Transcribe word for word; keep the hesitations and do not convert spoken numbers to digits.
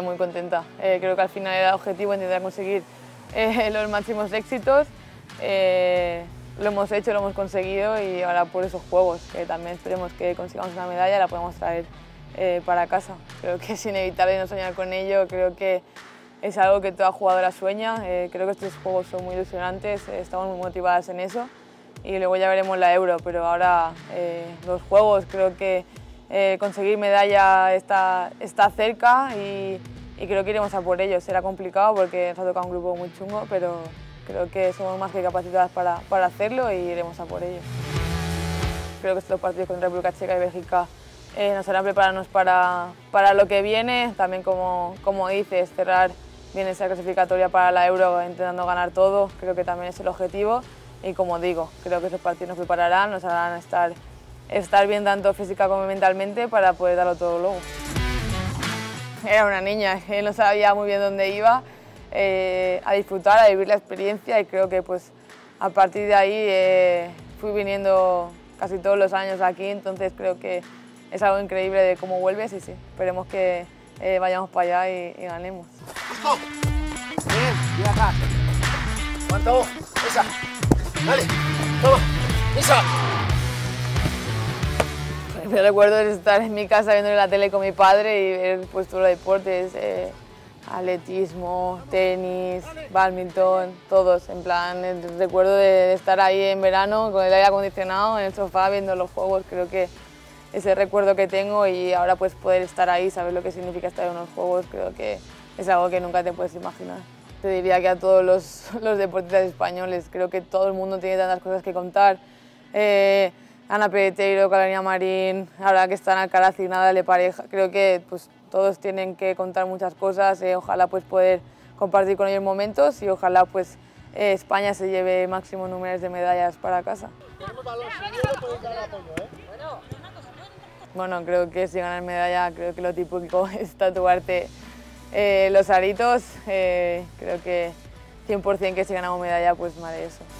muy contenta. Eh, creo que al final era el objetivo intentar conseguir eh, los máximos éxitos. Eh, lo hemos hecho, lo hemos conseguido y ahora por esos juegos, que también esperemos que consigamos una medalla y la podamos traer eh, para casa. Creo que es inevitable no soñar con ello, creo que es algo que toda jugadora sueña. Eh, creo que estos juegos son muy ilusionantes, eh, estamos muy motivadas en eso y luego ya veremos la Euro, pero ahora eh, los juegos creo que eh, conseguir medalla está, está cerca y, y creo que iremos a por ello. Será complicado porque nos ha tocado un grupo muy chungo, pero creo que somos más que capacitadas para, para hacerlo y iremos a por ello. Creo que estos partidos contra República Checa y Bélgica eh, nos harán prepararnos para, para lo que viene, también como, como dices, cerrar bien esa clasificatoria para la Euro intentando ganar todo, creo que también es el objetivo y como digo, creo que esos partidos nos prepararán, nos harán estar, estar bien tanto física como mentalmente para poder darlo todo luego. Era una niña, él no sabía muy bien dónde iba, eh, a disfrutar, a vivir la experiencia y creo que pues a partir de ahí eh, fui viniendo casi todos los años aquí, entonces creo que es algo increíble de cómo vuelves y sí, esperemos que eh, vayamos para allá y, y ganemos. ¡Listo! Bien, bien acá. Aguanta vos, esa. Dale, toma, esa. Me recuerdo de estar en mi casa viendo la tele con mi padre y ver pues todos los deportes, eh, atletismo, tenis, bádminton, todos. En plan, el recuerdo de, de estar ahí en verano con el aire acondicionado en el sofá viendo los juegos, creo que ese recuerdo que tengo y ahora pues poder estar ahí, saber lo que significa estar en unos juegos, creo que es algo que nunca te puedes imaginar. Te diría que a todos los, los deportistas españoles, creo que todo el mundo tiene tantas cosas que contar. Eh, Ana Peleteiro, Carolina Marín, ahora que están Alcaraz y Nadal de pareja, creo que pues, todos tienen que contar muchas cosas, eh, ojalá pues, poder compartir con ellos momentos y ojalá pues, eh, España se lleve máximo número de medallas para casa. Bueno, creo que si ganas medalla, creo que lo típico es tatuarte eh, los aritos. Eh, creo que cien por cien que si ganamos medalla, pues me haré eso.